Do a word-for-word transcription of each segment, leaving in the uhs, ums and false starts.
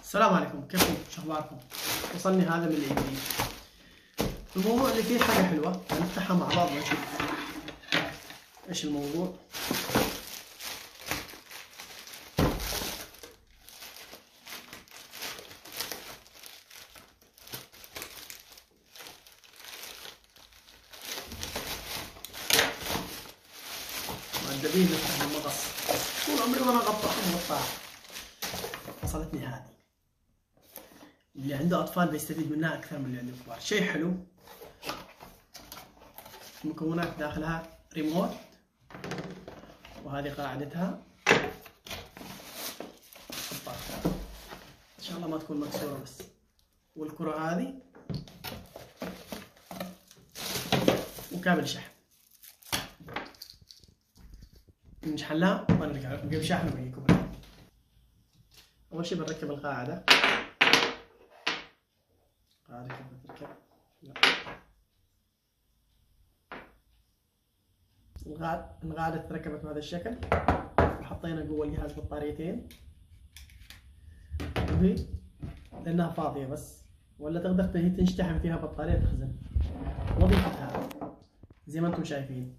السلام عليكم، كيفكم؟ شو اخباركم؟ وصلني هذا من الانجليزي. الموضوع اللي فيه حاجه حلوه، نفتحها مع بعض ونشوف ايش الموضوع. مؤدبين نفتح المقص، طول عمري وانا اقطع مقطع. وصلتني هذه اللي عنده اطفال بيستفيد منها اكثر من اللي عنده كبار. شيء حلو، المكونات داخلها ريموت، وهذه قاعدتها. ان شاء الله ما تكون مكسوره بس. والكره هذه وكابل شحن. نشحن لها ونرجع لكم كيف شحن ونجيكم. اول شيء بنركب القاعده. قاعده كيف بتركب؟ لا. القاعده القاعده تركبت بهذا الشكل، وحطينا جوا الجهاز بطاريتين، وهي لانها فاضيه بس، ولا تقدر تنشتحن فيها بطاريه تخزن. وظيفتها زي ما انتم شايفين،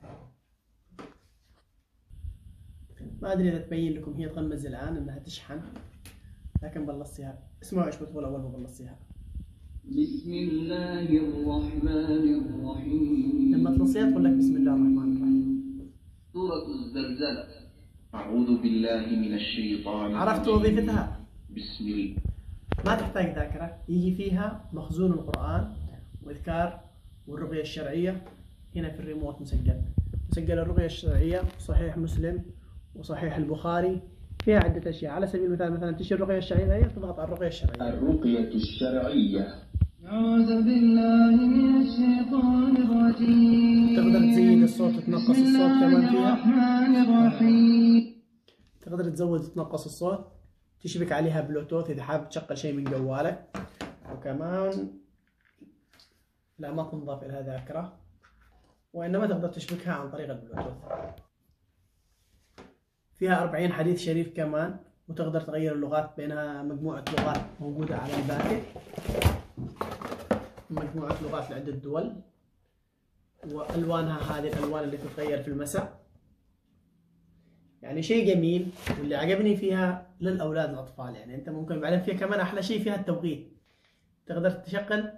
ما ادري اذا تبين لكم، هي تغمز الان انها تشحن، لكن بلصيها. اسمعوا ايش بتقول اول ما بلصيها. بسم الله الرحمن الرحيم. لما تلصيها تقول لك بسم الله الرحمن الرحيم. سورة الزلزلة. أعوذ بالله من الشيطان. عرفت وظيفتها؟ بسم الله. ما تحتاج ذاكرة، يجي فيها مخزون القرآن وإذكار والرقية الشرعية. هنا في الريموت مسجل مسجل الرقية الشرعية، صحيح مسلم وصحيح البخاري، فيها عدة أشياء. على سبيل المثال مثلا تشتري الرقية الشرعية، هي تضغط على الرقية الشرعية. الرقية الشرعية. أعوذ بالله من الشيطان الرجيم. تقدر تزيد الصوت وتنقص الصوت كمان فيها. الرحمن الرحيم. تقدر تزود وتنقص الصوت، تشبك عليها بلوتوث إذا حابب تشغل شيء من جوالك، وكمان لا ما تنضاف إلها ذاكرة، وإنما تقدر تشبكها عن طريق البلوتوث. فيها أربعين حديث شريف كمان، وتقدر تغير اللغات بينها. مجموعة لغات موجودة على الباكت، مجموعة لغات لعدة دول، وألوانها هذه الألوان اللي تتغير في المساء. يعني شيء جميل، واللي عجبني فيها للأولاد الأطفال. يعني أنت ممكن بعدين فيها كمان أحلى شيء فيها التوقيت. تقدر تشغل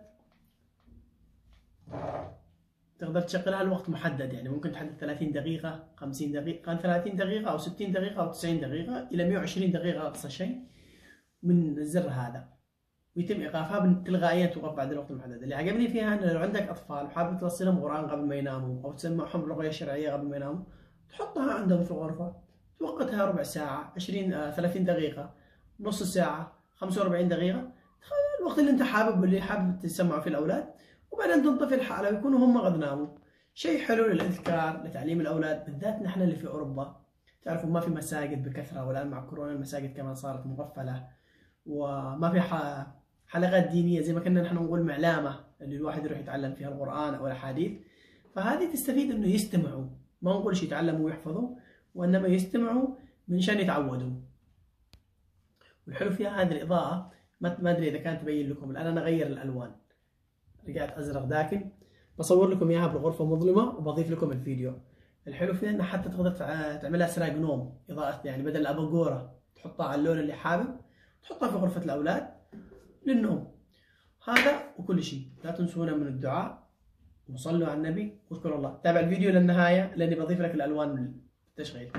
تقدر تشغلها لوقت محدد، يعني ممكن تحدد ثلاثين دقيقة، خمسين دقيقة، كان ثلاثين دقيقة أو ستين دقيقة أو تسعين دقيقة إلى مئة وعشرين دقيقة أقصى شيء من الزر هذا، ويتم إيقافها تلقائيا، توقف بعد الوقت المحدد. اللي عجبني فيها أن لو عندك أطفال وحابب توصل لهم قرآن قبل ما يناموا، أو تسمعهم رقية شرعية قبل ما يناموا، تحطها عندهم في الغرفة، توقتها ربع ساعة، عشرين آه ثلاثين دقيقة، نص ساعة، خمسة وأربعين دقيقة، الوقت اللي أنت حابب واللي حابب تسمعه في الأولاد، وبعدين تنطفي الحالة ويكونوا هم قد ناموا. شيء حلو للإذكار، لتعليم الأولاد، بالذات نحن اللي في أوروبا. تعرفوا ما في مساجد بكثرة، والآن مع كورونا المساجد كمان صارت مقفلة، وما في حلقات دينية زي ما كنا نحن نقول معلامة اللي الواحد يروح يتعلم فيها القرآن أو الأحاديث. فهذه تستفيد إنه يستمعوا، ما نقولش يتعلموا ويحفظوا، وإنما يستمعوا من شان يتعودوا. والحلو فيها هذه الإضاءة، ما أدري إذا كانت تبين لكم. الآن أنا أغير الألوان، رجعت أزرق داكن، بصور لكم إياها بالغرفة مظلمة وبضيف لكم الفيديو. الحلو فيها إنها حتى تقدر تعملها سراج نوم، إضاءة يعني بدل الأباجورة تحطها على اللون اللي حابب، تحطها في غرفة الأولاد للنوم. هذا وكل شيء. لا تنسونا من الدعاء، وصلوا على النبي، واذكروا الله. تابع الفيديو للنهاية لأني بضيف لك الألوان من التشغيل.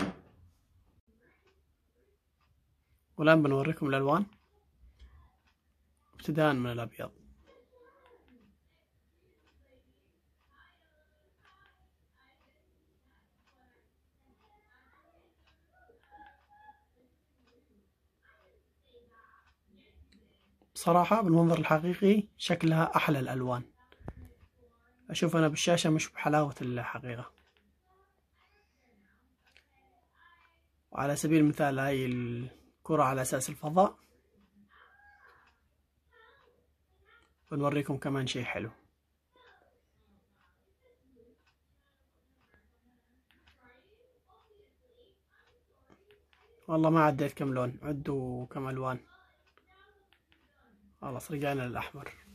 والآن بنوريكم الألوان ابتداء من الأبيض. بصراحة بالمنظر الحقيقي شكلها أحلى الألوان. أشوف أنا بالشاشة مش بحلاوة الحقيقة. وعلى سبيل المثال هاي الكرة على أساس الفضاء. بنوريكم كمان شيء حلو. والله ما عديت كم لون، عدوا كم ألوان. خلاص رجعنا للأحمر.